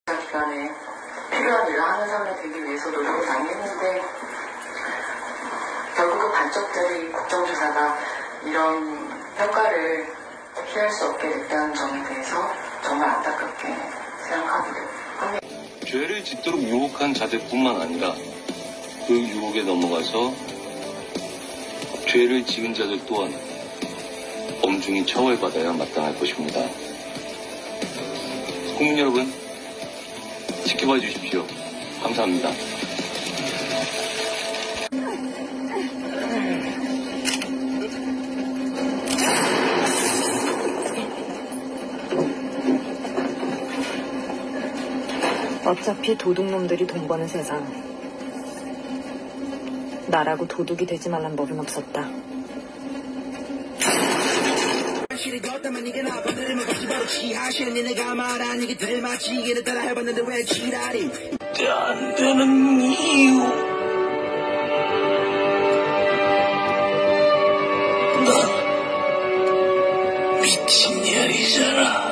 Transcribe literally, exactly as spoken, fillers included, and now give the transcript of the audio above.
기간에 필요한 일을 하는 사람이 되기 위해서 노력을 많이 했는데 결국 그 반쪽짜리 국정조사가 이런 평가를 피할 수 없게 됐다는 점에 대해서 정말 안타깝게 생각하게 됩니다. 죄를 짓도록 유혹한 자들뿐만 아니라 그 유혹에 넘어가서 죄를 지은 자들 또한 엄중히 처벌받아야 마땅할 것입니다. 국민 여러분, 지켜봐 주십시오. 감사합니다. 어차피 도둑놈들이 돈 버는 세상. 나라고 도둑이 되지 말란 법은 없었다. 안 되는 이유. 난 미친년이잖아.